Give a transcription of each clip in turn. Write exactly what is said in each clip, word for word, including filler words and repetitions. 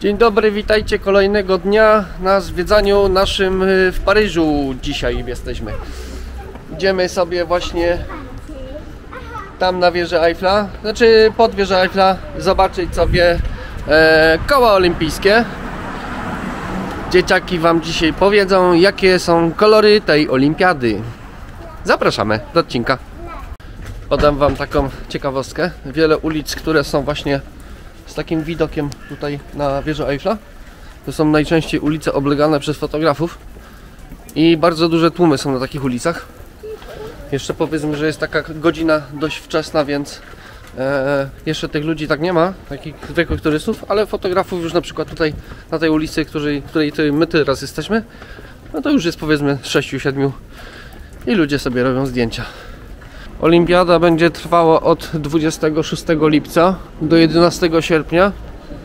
Dzień dobry, witajcie kolejnego dnia na zwiedzaniu naszym w Paryżu. Dzisiaj jesteśmy. Idziemy sobie właśnie tam na wieżę Eiffla, znaczy pod wieżę Eiffla, zobaczyć sobie e, koła olimpijskie. Dzieciaki wam dzisiaj powiedzą, jakie są kolory tej olimpiady. Zapraszamy do odcinka. Podam wam taką ciekawostkę. Wiele ulic, które są właśnie z takim widokiem tutaj na wieżę Eiffla, to są najczęściej ulice oblegane przez fotografów i bardzo duże tłumy są na takich ulicach. Jeszcze powiedzmy, że jest taka godzina dość wczesna, więc e, jeszcze tych ludzi tak nie ma, takich zwykłych turystów, ale fotografów już na przykład tutaj na tej ulicy, której, której my teraz jesteśmy, no to już jest powiedzmy sześciu siedmiu i ludzie sobie robią zdjęcia. Olimpiada będzie trwała od dwudziestego szóstego lipca do jedenastego sierpnia.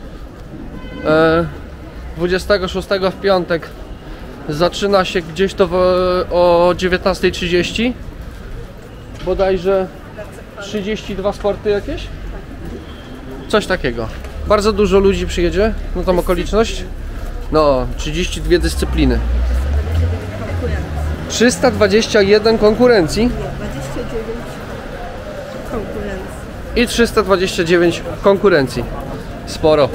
dwudziestego szóstego w piątek zaczyna się gdzieś to w, o dziewiętnastej trzydzieści. Bodajże trzydzieści dwa sporty jakieś? Coś takiego. Bardzo dużo ludzi przyjedzie na tą okoliczność. No, trzydzieści dwie dyscypliny. trzysta dwadzieścia jeden konkurencji. I trzysta dwadzieścia dziewięć konkurencji. Sporo.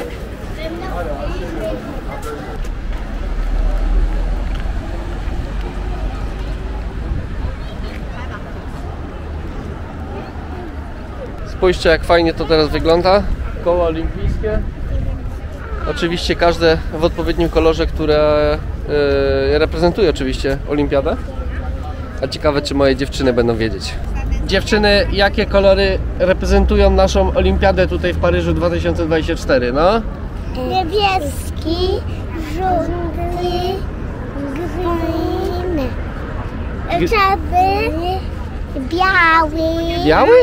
Spójrzcie, jak fajnie to teraz wygląda. Koło olimpijskie. Oczywiście każde w odpowiednim kolorze, które yy, reprezentuje oczywiście olimpiadę. A ciekawe, czy moje dziewczyny będą wiedzieć. Dziewczyny, jakie kolory reprezentują naszą olimpiadę tutaj w Paryżu dwa tysiące dwudziesty czwarty, no? Niebieski, żółty, green, czarny, biały. Biały?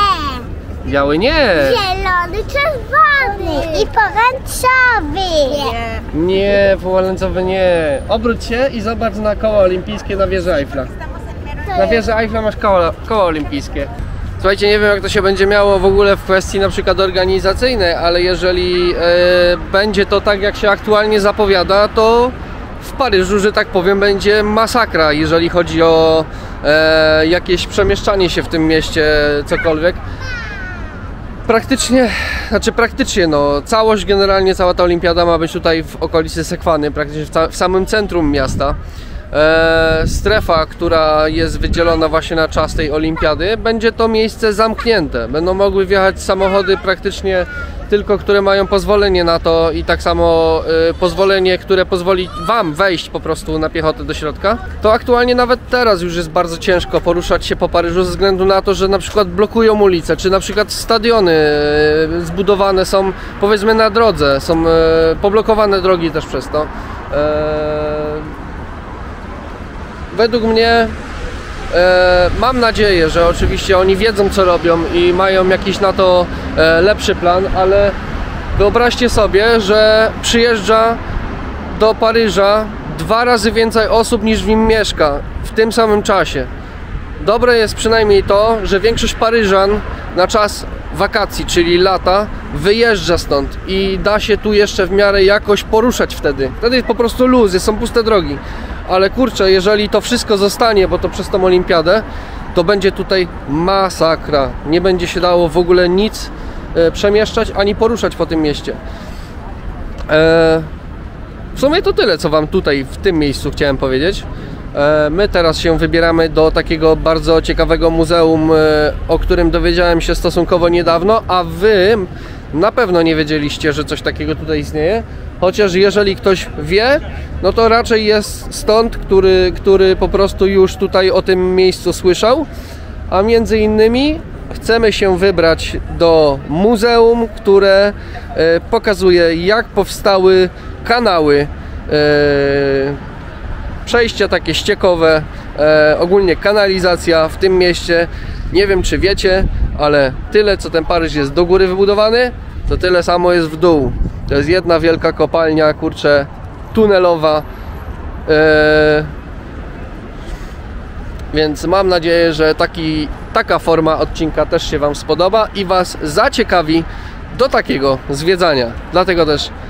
Biały nie. Zielony, czerwony i pomarańczowy. Nie, pomarańczowy nie. Obróć się i zobacz na koło olimpijskie na wieży Eiffla. Na wieży Eiffla masz koło, koło olimpijskie. Słuchajcie, nie wiem, jak to się będzie miało w ogóle w kwestii na przykład organizacyjnej, ale jeżeli e, będzie to tak, jak się aktualnie zapowiada, to w Paryżu, że tak powiem, będzie masakra, jeżeli chodzi o e, jakieś przemieszczanie się w tym mieście, cokolwiek. Praktycznie, znaczy praktycznie, no, całość generalnie, cała ta olimpiada ma być tutaj w okolicy Sekwany, praktycznie w, w samym centrum miasta. E, strefa, która jest wydzielona właśnie na czas tej olimpiady, będzie to miejsce zamknięte. Będą mogły wjechać samochody praktycznie tylko, które mają pozwolenie na to i tak samo e, pozwolenie, które pozwoli wam wejść po prostu na piechotę do środka. To aktualnie nawet teraz już jest bardzo ciężko poruszać się po Paryżu ze względu na to, że na przykład blokują ulice, czy na przykład stadiony e, zbudowane są powiedzmy na drodze, są e, poblokowane drogi też przez to. E, Według mnie, e, mam nadzieję, że oczywiście oni wiedzą, co robią i mają jakiś na to e, lepszy plan, ale wyobraźcie sobie, że przyjeżdża do Paryża dwa razy więcej osób niż w nim mieszka w tym samym czasie. Dobre jest przynajmniej to, że większość Paryżan na czas wakacji, czyli lata, wyjeżdża stąd i da się tu jeszcze w miarę jakoś poruszać wtedy. Wtedy jest po prostu luz, są puste drogi. Ale kurczę, jeżeli to wszystko zostanie, bo to przez tą olimpiadę, to będzie tutaj masakra. Nie będzie się dało w ogóle nic e, przemieszczać, ani poruszać po tym mieście. E, w sumie to tyle, co wam tutaj w tym miejscu chciałem powiedzieć. E, my teraz się wybieramy do takiego bardzo ciekawego muzeum, e, o którym dowiedziałem się stosunkowo niedawno, a wy na pewno nie wiedzieliście, że coś takiego tutaj istnieje. Chociaż jeżeli ktoś wie, no to raczej jest stąd, który, który po prostu już tutaj o tym miejscu słyszał. A między innymi chcemy się wybrać do muzeum, które e, pokazuje, jak powstały kanały, e, przejścia takie ściekowe, e, ogólnie kanalizacja w tym mieście. Nie wiem, czy wiecie, ale tyle, co ten Paryż jest do góry wybudowany, to tyle samo jest w dół. To jest jedna wielka kopalnia, kurczę, tunelowa. Eee, więc mam nadzieję, że taki, taka forma odcinka też się wam spodoba i was zaciekawi do takiego zwiedzania. Dlatego też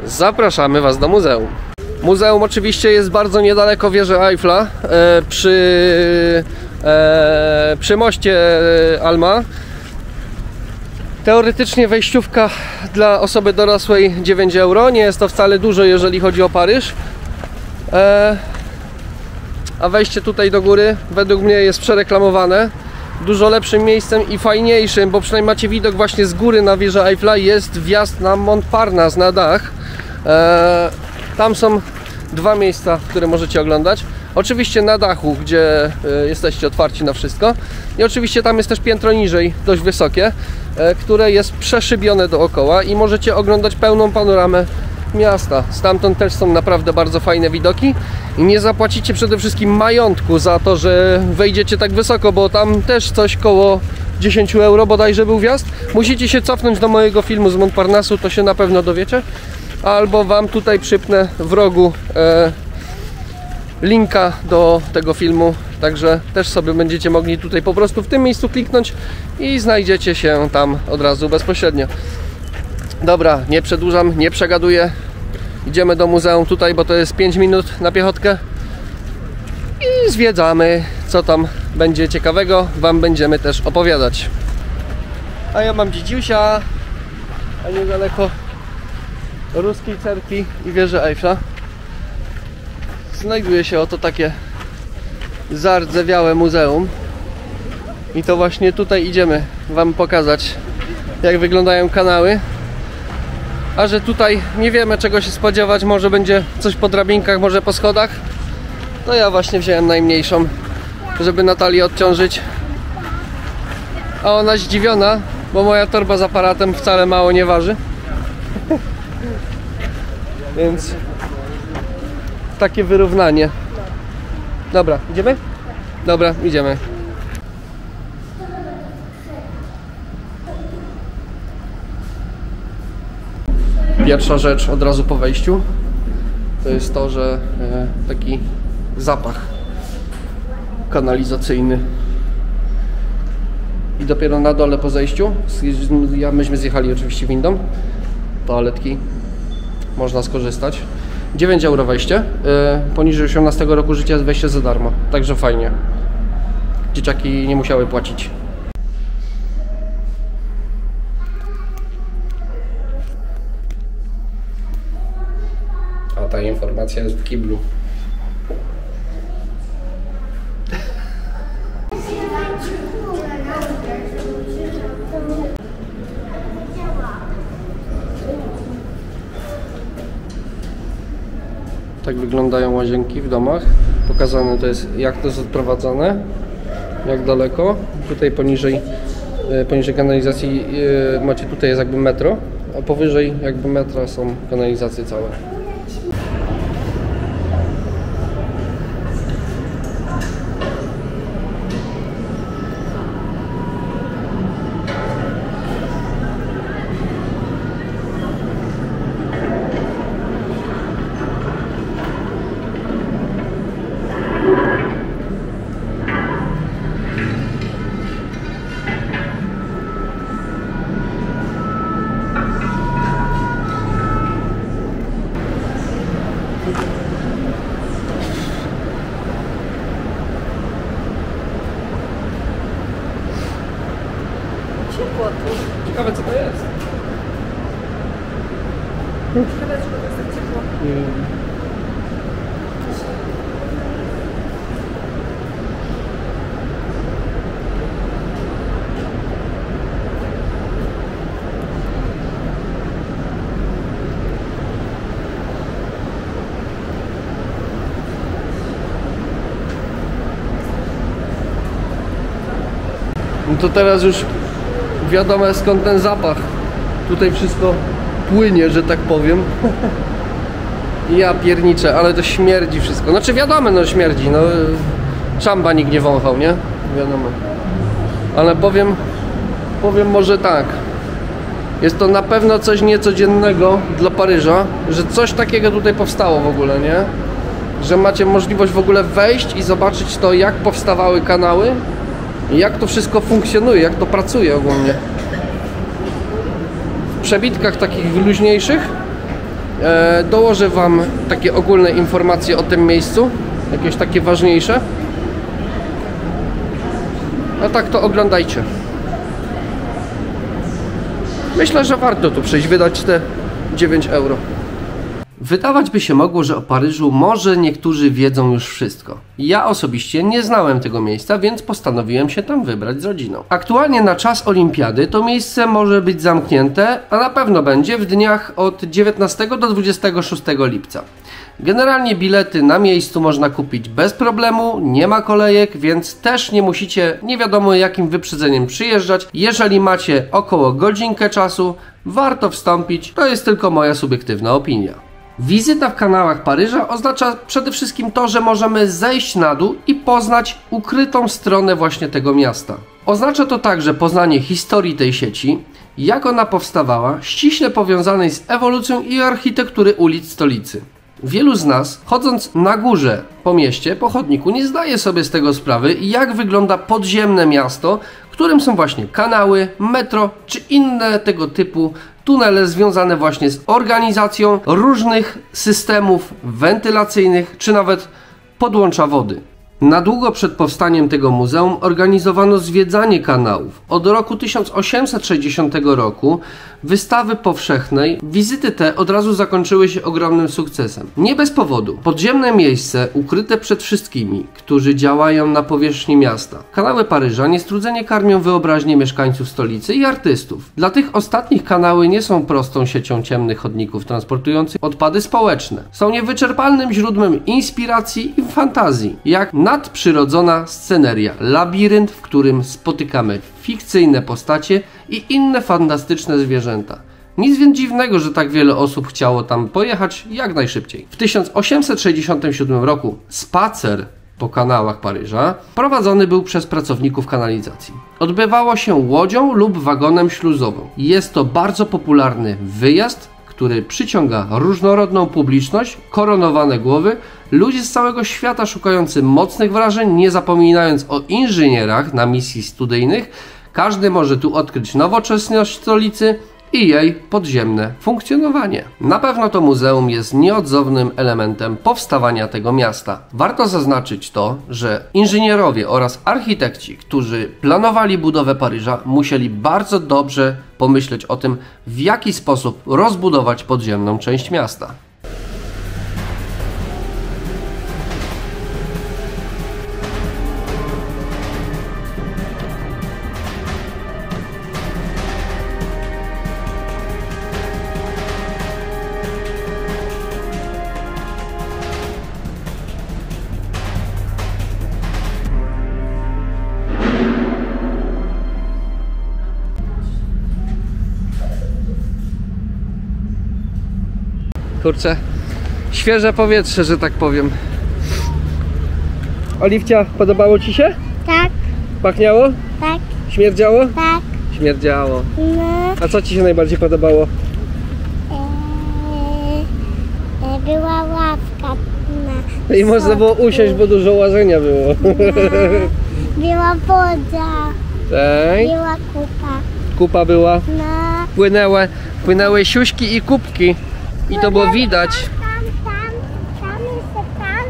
zapraszamy Was do muzeum. Muzeum oczywiście jest bardzo niedaleko wieży Eiffla, e, przy, e, przy moście Alma. Teoretycznie wejściówka dla osoby dorosłej dziewięć euro. Nie jest to wcale dużo, jeżeli chodzi o Paryż. E, a wejście tutaj do góry według mnie jest przereklamowane. Dużo lepszym miejscem i fajniejszym, bo przynajmniej macie widok właśnie z góry na wieżę Eiffla, jest wjazd na Montparnasse, na dach. E, tam są dwa miejsca, które możecie oglądać. Oczywiście na dachu, gdzie e, jesteście otwarci na wszystko. I oczywiście tam jest też piętro niżej, dość wysokie, e, które jest przeszybione dookoła i możecie oglądać pełną panoramę miasta. Stamtąd też są naprawdę bardzo fajne widoki i nie zapłacicie przede wszystkim majątku za to, że wejdziecie tak wysoko, bo tam też coś koło dziesięć euro bodajże był wjazd. Musicie się cofnąć do mojego filmu z Montparnassu, to się na pewno dowiecie. Albo Wam tutaj przypnę w rogu e, linka do tego filmu, także też sobie będziecie mogli tutaj po prostu w tym miejscu kliknąć i znajdziecie się tam od razu bezpośrednio. Dobra, nie przedłużam, nie przegaduję. Idziemy do muzeum tutaj, bo to jest pięć minut na piechotkę. I zwiedzamy, co tam będzie ciekawego. Wam będziemy też opowiadać. A ja mam dzidziusia, a niedaleko ruskiej cerkwi i wieży Eiffla znajduje się oto takie zardzewiałe muzeum. I to właśnie tutaj idziemy Wam pokazać, jak wyglądają kanały. A że tutaj nie wiemy, czego się spodziewać, może będzie coś po drabinkach, może po schodach, to ja właśnie wziąłem najmniejszą, żeby Natalię odciążyć. A ona zdziwiona, bo moja torba z aparatem wcale mało nie waży. Więc takie wyrównanie. Dobra, idziemy? Dobra, idziemy. Pierwsza rzecz od razu po wejściu to jest to, że e, taki zapach kanalizacyjny. I dopiero na dole po zejściu, ja myśmy zjechali oczywiście windą, toaletki, można skorzystać. dziewięć euro wejście, e, poniżej osiemnastego roku życia jest wejście za darmo, także fajnie. Dzieciaki nie musiały płacić. A ta informacja jest w kiblu. Tak wyglądają łazienki w domach. Pokazane to jest, jak to jest odprowadzane, jak daleko. Tutaj poniżej, poniżej kanalizacji macie, tutaj jest jakby metro, a powyżej jakby metra są kanalizacje całe. Ciepło tu. Ciekawe, co to jest. Ciekawe, czy to jest tak ciepło. Nie. No to teraz już wiadomo, skąd ten zapach. Tutaj wszystko płynie, że tak powiem. Ja pierniczę, ale to śmierdzi wszystko. Znaczy wiadomo, no śmierdzi, no szamba nikt nie wąchał, nie? Wiadomo. Ale powiem, powiem może tak. Jest to na pewno coś niecodziennego dla Paryża, że coś takiego tutaj powstało w ogóle, nie? Że macie możliwość w ogóle wejść i zobaczyć to, jak powstawały kanały i jak to wszystko funkcjonuje, jak to pracuje ogólnie. W przebitkach takich luźniejszych E, dołożę Wam takie ogólne informacje o tym miejscu, jakieś takie ważniejsze. A tak to oglądajcie. Myślę, że warto tu przyjść, wydać te dziewięć euro. Wydawać by się mogło, że o Paryżu może niektórzy wiedzą już wszystko. Ja osobiście nie znałem tego miejsca, więc postanowiłem się tam wybrać z rodziną. Aktualnie na czas olimpiady to miejsce może być zamknięte, a na pewno będzie w dniach od dziewiętnastego do dwudziestego szóstego lipca. Generalnie bilety na miejscu można kupić bez problemu, nie ma kolejek, więc też nie musicie nie wiadomo jakim wyprzedzeniem przyjeżdżać. Jeżeli macie około godzinkę czasu, warto wstąpić, to jest tylko moja subiektywna opinia. Wizyta w kanałach Paryża oznacza przede wszystkim to, że możemy zejść na dół i poznać ukrytą stronę właśnie tego miasta. Oznacza to także poznanie historii tej sieci, jak ona powstawała, ściśle powiązanej z ewolucją i architektury ulic stolicy. Wielu z nas, chodząc na górze po mieście, po chodniku, nie zdaje sobie z tego sprawy, jak wygląda podziemne miasto, którym są właśnie kanały, metro czy inne tego typu tunele związane właśnie z organizacją różnych systemów wentylacyjnych czy nawet podłącza wody. Na długo przed powstaniem tego muzeum organizowano zwiedzanie kanałów. Od roku tysiąc osiemset sześćdziesiątego roku wystawy powszechnej, wizyty te od razu zakończyły się ogromnym sukcesem. Nie bez powodu. Podziemne miejsce ukryte przed wszystkimi, którzy działają na powierzchni miasta. Kanały Paryża niestrudzenie karmią wyobraźnię mieszkańców stolicy i artystów. Dla tych ostatnich kanały nie są prostą siecią ciemnych chodników transportujących odpady społeczne. Są niewyczerpalnym źródłem inspiracji i fantazji. Jak nadprzyrodzona sceneria, labirynt, w którym spotykamy fikcyjne postacie i inne fantastyczne zwierzęta. Nic więc dziwnego, że tak wiele osób chciało tam pojechać jak najszybciej. W tysiąc osiemset sześćdziesiątym siódmym roku spacer po kanałach Paryża prowadzony był przez pracowników kanalizacji. Odbywało się łodzią lub wagonem śluzowym. Jest to bardzo popularny wyjazd, który przyciąga różnorodną publiczność, koronowane głowy, ludzi z całego świata szukający mocnych wrażeń, nie zapominając o inżynierach na misji studyjnych. Każdy może tu odkryć nowoczesność stolicy i jej podziemne funkcjonowanie. Na pewno to muzeum jest nieodzownym elementem powstawania tego miasta. Warto zaznaczyć to, że inżynierowie oraz architekci, którzy planowali budowę Paryża, musieli bardzo dobrze pomyśleć o tym, w jaki sposób rozbudować podziemną część miasta. Kurczę, świeże powietrze, że tak powiem. Oliwcia, podobało Ci się? Tak, Pachniało? tak, Śmierdziało? tak. Śmierdziało. No, A co Ci się najbardziej podobało? e, e, była ławka na I można było schodku. usiąść, bo dużo łażenia było. Była woda, Tak. była kupa. Kupa była. No, Płynęły, płynęły siuśki i kubki. I to było widać. Tam, tam, tam jeszcze tam.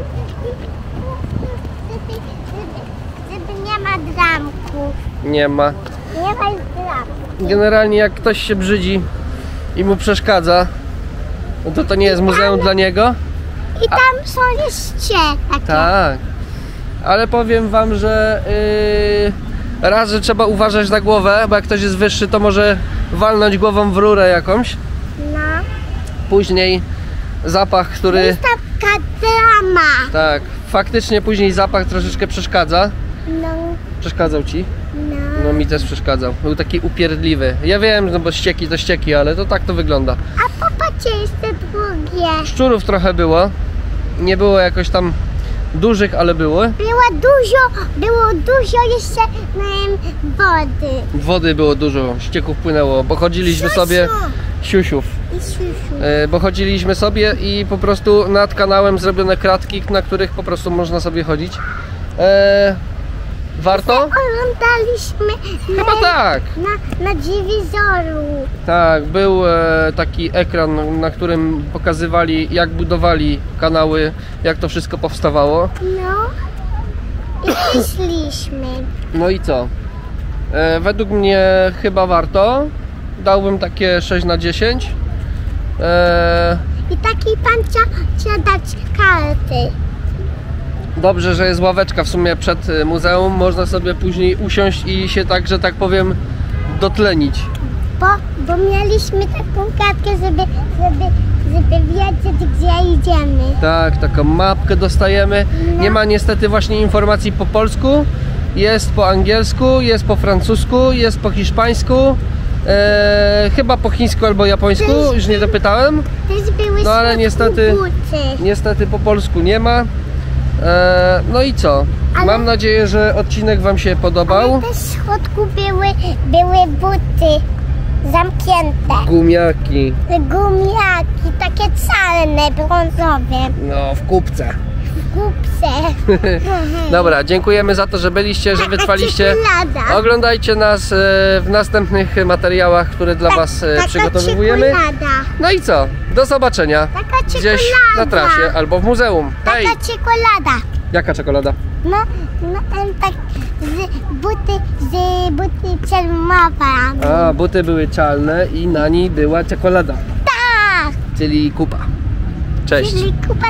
Żeby, żeby, żeby nie ma dramków. Nie ma. Nie ma już dramków. Generalnie jak ktoś się brzydzi i mu przeszkadza, no to to nie jest muzeum dla niego. I tam są jeszcze takie. Tak. Ale powiem wam, że yy, raz, że trzeba uważać na głowę, bo jak ktoś jest wyższy, to może walnąć głową w rurę jakąś. No. Później zapach, który... Jest taka drama. Tak, faktycznie później zapach troszeczkę przeszkadza. No, Przeszkadzał ci? no. No mi też przeszkadzał. Był taki upierdliwy. Ja wiem, no bo ścieki to ścieki, ale to tak to wygląda. A popatrzcie jeszcze drugie. Szczurów trochę było. Nie było jakoś tam dużych, ale były. Było dużo, było dużo jeszcze um, wody. Wody było dużo, ścieków płynęło, bo chodziliśmy Siusiu. sobie... Siusiów. I siusiu. E, bo chodziliśmy sobie i po prostu nad kanałem zrobione kratki, na których po prostu można sobie chodzić. E, Warto? Oglądaliśmy Chyba tak. na, na telewizorze. Tak, był e, taki ekran, na którym pokazywali, jak budowali kanały, jak to wszystko powstawało. No. I wyszliśmy. No i co? E, według mnie chyba warto. Dałbym takie sześć na dziesięć. E, I taki pan chciał, chciał dać karty. dobrze, że jest ławeczka w sumie przed e, muzeum. Można sobie później usiąść i się tak, że tak powiem, dotlenić. Bo, bo mieliśmy taką kartkę, żeby, żeby, żeby wiedzieć, gdzie idziemy. Tak, taką mapkę dostajemy. Nie ma niestety właśnie informacji po polsku. Jest po angielsku, jest po francusku, jest po hiszpańsku. E, chyba po chińsku albo japońsku, już nie dopytałem. Też były No ale środku niestety, buty. niestety po polsku nie ma. E, no i co? Ale- Mam nadzieję, że odcinek Wam się podobał. Ale też w środku były, były buty zamknięte. Gumiaki. Gumiaki, takie czarne, brązowe. No, w kupce. W kupce. Dobra, dziękujemy za to, że byliście, że wytrwaliście. Czekolada. Oglądajcie nas e, w następnych materiałach, które dla Was e, Taka przygotowujemy. czekolada. No i co? Do zobaczenia Taka gdzieś na czekolada. trasie albo w muzeum. Hej! Taka czekolada. Jaka czekolada? No, no em, tak z buty, z buty czerwowe. A, buty były czarne i na niej była czekolada, Tak, czyli kupa. Cześć! czyli kupa